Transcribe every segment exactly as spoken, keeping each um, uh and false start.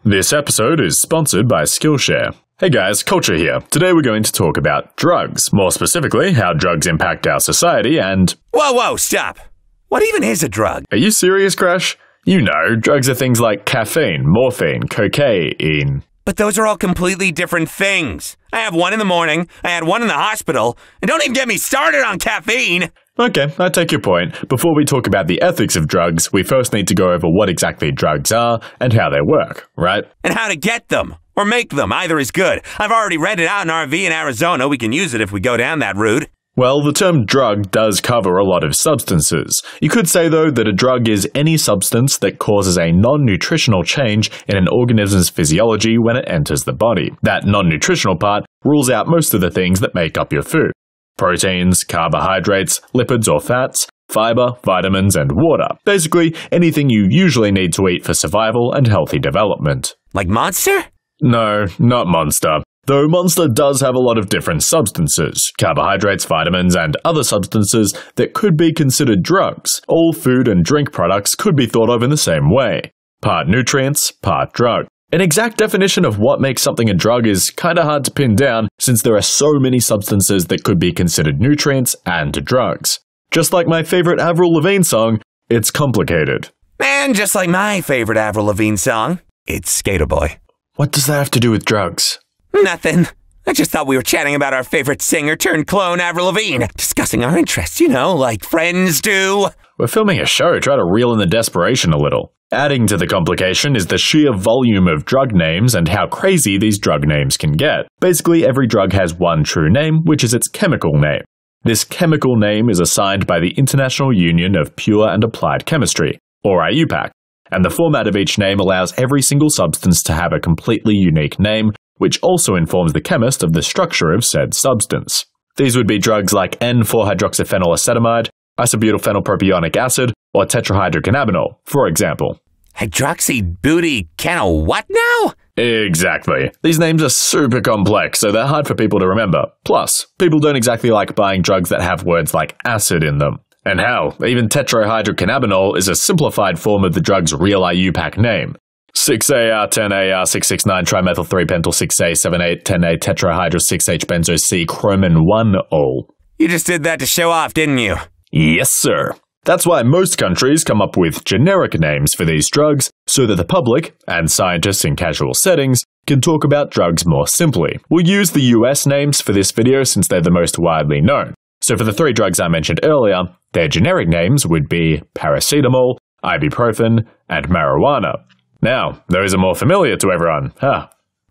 This episode is sponsored by Skillshare. Hey guys, Culture here. Today we're going to talk about drugs. More specifically, how drugs impact our society and… Whoa, whoa, stop! What even is a drug? Are you serious, Crash? You know, drugs are things like caffeine, morphine, cocaine… But those are all completely different things. I have one in the morning, I had one in the hospital, and don't even get me started on caffeine! Okay, I take your point. Before we talk about the ethics of drugs, we first need to go over what exactly drugs are and how they work, right? And how to get them, or make them, either is good. I've already rented out an R V in Arizona, we can use it if we go down that route. Well, the term drug does cover a lot of substances. You could say, though, that a drug is any substance that causes a non-nutritional change in an organism's physiology when it enters the body. That non-nutritional part rules out most of the things that make up your food. Proteins, carbohydrates, lipids or fats, fiber, vitamins, and water. Basically, anything you usually need to eat for survival and healthy development. Like Monster? No, not Monster. Though Monster does have a lot of different substances, carbohydrates, vitamins, and other substances that could be considered drugs. All food and drink products could be thought of in the same way. Part nutrients, part drug. An exact definition of what makes something a drug is kinda hard to pin down since there are so many substances that could be considered nutrients and drugs. Just like my favorite Avril Lavigne song, it's complicated. And just like my favorite Avril Lavigne song, it's Skater Boy. What does that have to do with drugs? Nothing. I just thought we were chatting about our favorite singer turned clone Avril Lavigne, discussing our interests, you know, like friends do. We're filming a show, try to reel in the desperation a little. Adding to the complication is the sheer volume of drug names and how crazy these drug names can get. Basically, every drug has one true name, which is its chemical name. This chemical name is assigned by the International Union of Pure and Applied Chemistry, or I U P A C, and the format of each name allows every single substance to have a completely unique name, which also informs the chemist of the structure of said substance. These would be drugs like N four hydroxyphenylacetamide, isobutylphenylpropionic acid, or tetrahydrocannabinol, for example. Hydroxy booty can of what now? Exactly. These names are super complex, so they're hard for people to remember. Plus, people don't exactly like buying drugs that have words like acid in them. And hell, even tetrahydrocannabinol is a simplified form of the drug's real I U P A C name. six A R ten A R six six nine trimethyl three pentyl six A seven eight ten A tetrahydro six H benzo C chromin one ol. You just did that to show off, didn't you? Yes, sir. That's why most countries come up with generic names for these drugs, so that the public, and scientists in casual settings, can talk about drugs more simply. We'll use the U S names for this video since they're the most widely known. So for the three drugs I mentioned earlier, their generic names would be paracetamol, ibuprofen, and marijuana. Now, those are more familiar to everyone, huh?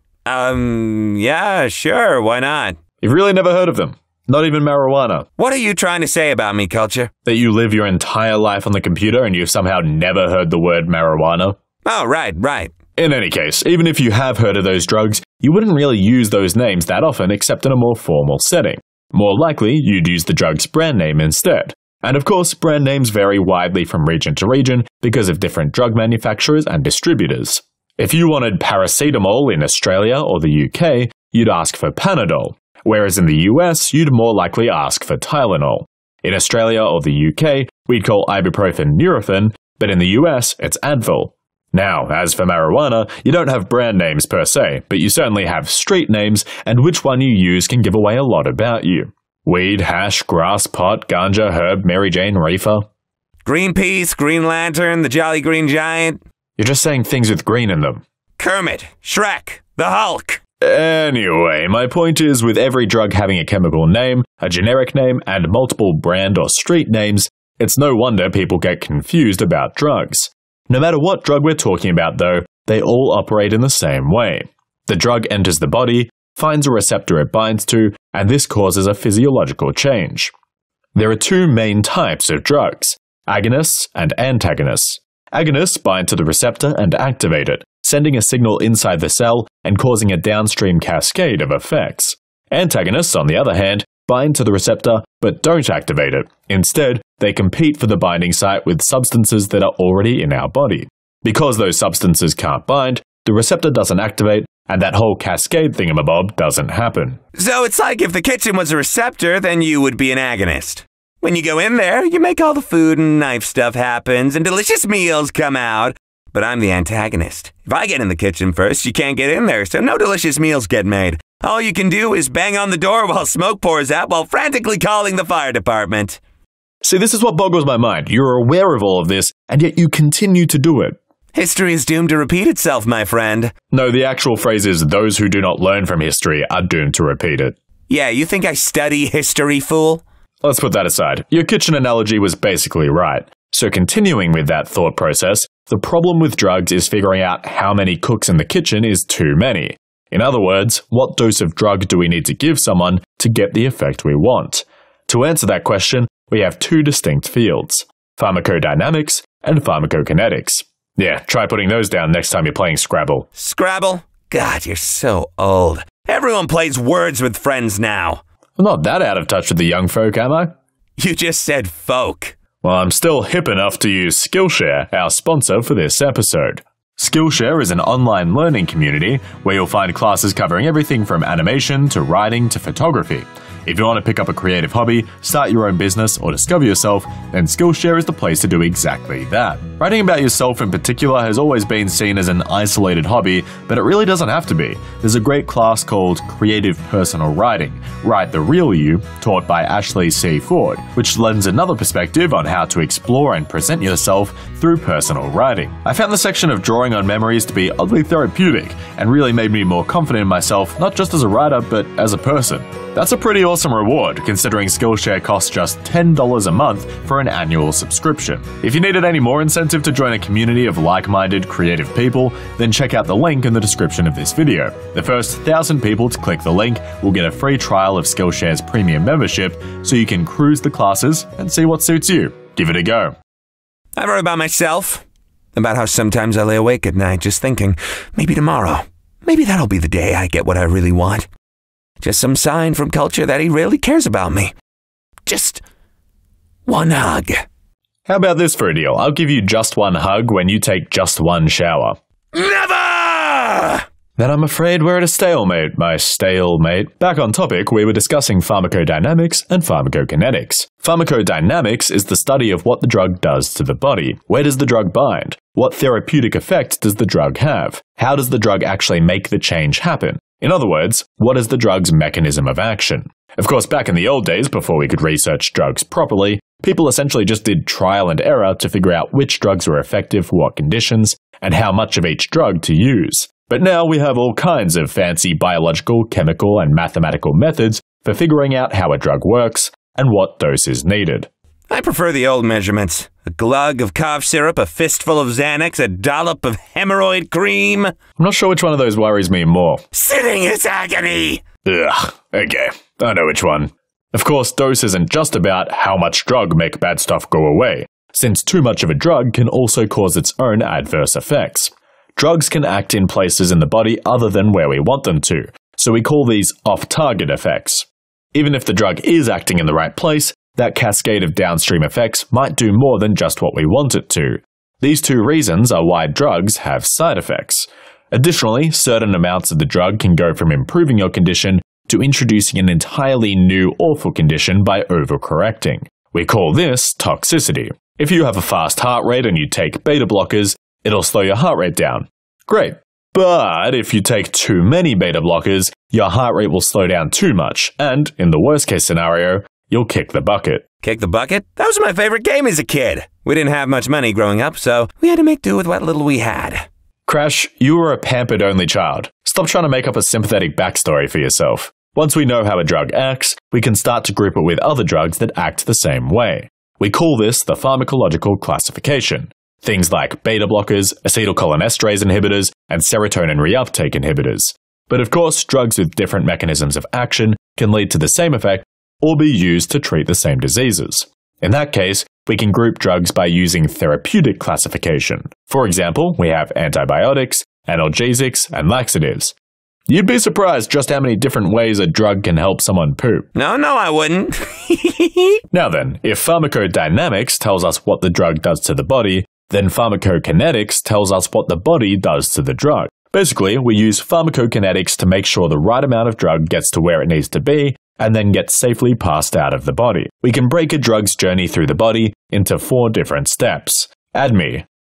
Um, yeah, sure, why not? You've really never heard of them? Not even marijuana? What are you trying to say about me, Culture? That you live your entire life on the computer and you've somehow never heard the word marijuana? Oh, right, right. In any case, even if you have heard of those drugs, you wouldn't really use those names that often except in a more formal setting. More likely, you'd use the drug's brand name instead. And of course, brand names vary widely from region to region because of different drug manufacturers and distributors. If you wanted paracetamol in Australia or the U K, you'd ask for Panadol, whereas in the U S, you'd more likely ask for Tylenol. In Australia or the U K, we'd call ibuprofen Nurofen, but in the U S, it's Advil. Now, as for marijuana, you don't have brand names per se, but you certainly have street names, and which one you use can give away a lot about you. Weed, hash, grass, pot, ganja, herb, Mary Jane, reefer. Greenpeace, Green Lantern, the Jolly Green Giant. You're just saying things with green in them. Kermit, Shrek, the Hulk. Anyway, my point is with every drug having a chemical name, a generic name, and multiple brand or street names, it's no wonder people get confused about drugs. No matter what drug we're talking about though, they all operate in the same way. The drug enters the body, finds a receptor it binds to, and this causes a physiological change. There are two main types of drugs, agonists and antagonists. Agonists bind to the receptor and activate it, sending a signal inside the cell and causing a downstream cascade of effects. Antagonists, on the other hand, bind to the receptor but don't activate it. Instead, they compete for the binding site with substances that are already in our body. Because those substances can't bind, the receptor doesn't activate, and that whole cascade thingamabob doesn't happen. So it's like if the kitchen was a receptor, then you would be an agonist. When you go in there, you make all the food and knife stuff happens, and delicious meals come out. but I'm the antagonist. If I get in the kitchen first, you can't get in there, so no delicious meals get made. All you can do is bang on the door while smoke pours out while frantically calling the fire department. See, this is what boggles my mind. You're aware of all of this, and yet you continue to do it. History is doomed to repeat itself, my friend. No, the actual phrase is, those who do not learn from history are doomed to repeat it. Yeah, you think I study history, fool? Let's put that aside. Your kitchen analogy was basically right. So continuing with that thought process, the problem with drugs is figuring out how many cooks in the kitchen is too many. In other words, what dose of drug do we need to give someone to get the effect we want? To answer that question, we have two distinct fields, pharmacodynamics and pharmacokinetics. Yeah, try putting those down next time you're playing Scrabble. Scrabble? God, you're so old. Everyone plays Words with Friends now. I'm not that out of touch with the young folk, am I? You just said folk. Well, I'm still hip enough to use Skillshare, our sponsor for this episode. Skillshare is an online learning community where you'll find classes covering everything from animation to writing to photography. If you want to pick up a creative hobby, start your own business, or discover yourself, then Skillshare is the place to do exactly that. Writing about yourself in particular has always been seen as an isolated hobby, but it really doesn't have to be. There's a great class called Creative Personal Writing, Write the Real You, taught by Ashley C. Ford, which lends another perspective on how to explore and present yourself through personal writing. I found the section of drawing on memories to be oddly therapeutic and really made me more confident in myself, not just as a writer, but as a person. That's a pretty awesome reward, considering Skillshare costs just ten dollars a month for an annual subscription. If you needed any more incentive to join a community of like-minded, creative people, then check out the link in the description of this video. The first one thousand people to click the link will get a free trial of Skillshare's premium membership, so you can cruise the classes and see what suits you. Give it a go. I wrote about myself, about how sometimes I lay awake at night just thinking, maybe tomorrow, maybe that'll be the day I get what I really want. Just some sign from culture that he really cares about me. Just one hug. How about this for a deal? I'll give you just one hug when you take just one shower. Never! Then I'm afraid we're at a stalemate, my stalemate. Back on topic, we were discussing pharmacodynamics and pharmacokinetics. Pharmacodynamics is the study of what the drug does to the body. Where does the drug bind? What therapeutic effect does the drug have? How does the drug actually make the change happen? In other words, what is the drug's mechanism of action? Of course, back in the old days, before we could research drugs properly, people essentially just did trial and error to figure out which drugs were effective for what conditions and how much of each drug to use. But now we have all kinds of fancy biological, chemical, and mathematical methods for figuring out how a drug works and what dose is needed. I prefer the old measurements. A glug of cough syrup, a fistful of Xanax, a dollop of hemorrhoid cream. I'm not sure which one of those worries me more. Sitting is agony! Ugh, okay, I know which one. Of course, dose isn't just about how much drug make bad stuff go away, since too much of a drug can also cause its own adverse effects. Drugs can act in places in the body other than where we want them to, so we call these off-target effects. Even if the drug is acting in the right place, that cascade of downstream effects might do more than just what we want it to. These two reasons are why drugs have side effects. Additionally, certain amounts of the drug can go from improving your condition to introducing an entirely new awful condition by overcorrecting. We call this toxicity. If you have a fast heart rate and you take beta blockers, it'll slow your heart rate down. Great. But if you take too many beta blockers, your heart rate will slow down too much, and, in the worst case scenario, you'll kick the bucket. Kick the bucket? That was my favorite game as a kid. We didn't have much money growing up, so we had to make do with what little we had. Crash, you were a pampered only child. Stop trying to make up a sympathetic backstory for yourself. Once we know how a drug acts, we can start to group it with other drugs that act the same way. We call this the pharmacological classification. Things like beta blockers, acetylcholinesterase inhibitors, and serotonin reuptake inhibitors. But of course, drugs with different mechanisms of action can lead to the same effect or be used to treat the same diseases. In that case, we can group drugs by using therapeutic classification. For example, we have antibiotics, analgesics, and laxatives. You'd be surprised just how many different ways a drug can help someone poop. No, no, I wouldn't. Now then, if pharmacodynamics tells us what the drug does to the body, then pharmacokinetics tells us what the body does to the drug. Basically, we use pharmacokinetics to make sure the right amount of drug gets to where it needs to be and then gets safely passed out of the body. We can break a drug's journey through the body into four different steps: A D M E,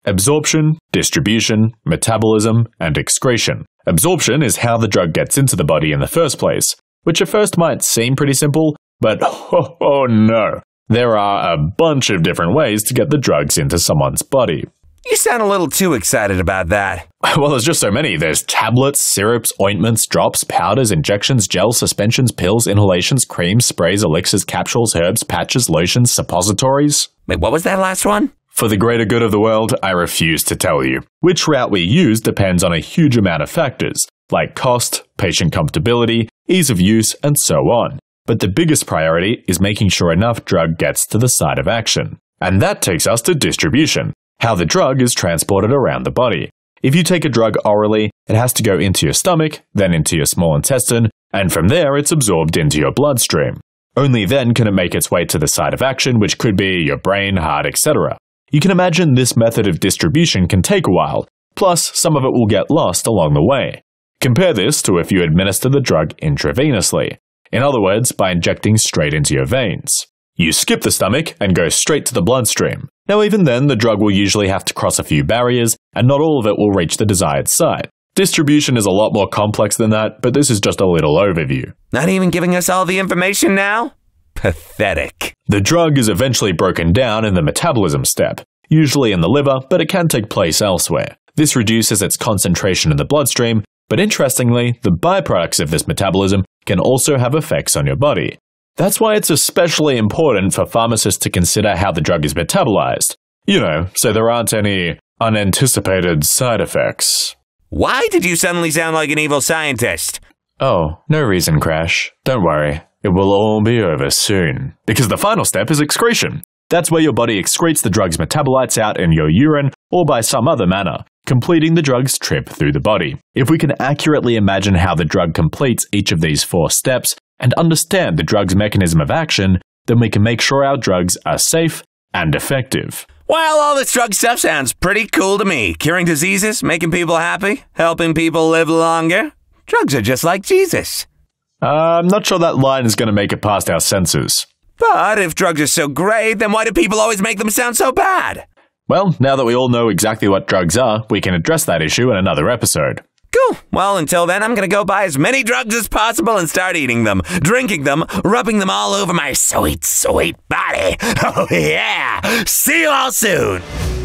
Absorption, distribution, metabolism, and excretion. Absorption is how the drug gets into the body in the first place, which at first might seem pretty simple, but oh, oh no, there are a bunch of different ways to get the drugs into someone's body. You sound a little too excited about that. Well, there's just so many. There's tablets, syrups, ointments, drops, powders, injections, gels, suspensions, pills, inhalations, creams, sprays, elixirs, capsules, herbs, patches, lotions, suppositories. Wait, what was that last one? For the greater good of the world, I refuse to tell you. Which route we use depends on a huge amount of factors, like cost, patient comfortability, ease of use, and so on. But the biggest priority is making sure enough drug gets to the site of action. And that takes us to distribution, how the drug is transported around the body. If you take a drug orally, it has to go into your stomach, then into your small intestine, and from there it's absorbed into your bloodstream. Only then can it make its way to the site of action, which could be your brain, heart, et cetera. You can imagine this method of distribution can take a while, plus some of it will get lost along the way. Compare this to if you administer the drug intravenously, in other words, by injecting straight into your veins. You skip the stomach and go straight to the bloodstream. Now even then, the drug will usually have to cross a few barriers, and not all of it will reach the desired site. Distribution is a lot more complex than that, but this is just a little overview. Not even giving us all the information now? Pathetic. The drug is eventually broken down in the metabolism step, usually in the liver, but it can take place elsewhere. This reduces its concentration in the bloodstream, but interestingly, the byproducts of this metabolism can also have effects on your body. That's why it's especially important for pharmacists to consider how the drug is metabolized. You know, so there aren't any unanticipated side effects. Why did you suddenly sound like an evil scientist? Oh, no reason, Crash. Don't worry. It will all be over soon. Because the final step is excretion. That's where your body excretes the drug's metabolites out in your urine or by some other manner, completing the drug's trip through the body. If we can accurately imagine how the drug completes each of these four steps and understand the drug's mechanism of action, then we can make sure our drugs are safe and effective. Well, all this drug stuff sounds pretty cool to me. Curing diseases, making people happy, helping people live longer. Drugs are just like Jesus. Uh, I'm not sure that line is going to make it past our censors. But if drugs are so great, then why do people always make them sound so bad? Well, now that we all know exactly what drugs are, we can address that issue in another episode. Cool. Well, until then, I'm going to go buy as many drugs as possible and start eating them, drinking them, rubbing them all over my sweet, sweet body. Oh, yeah. See you all soon.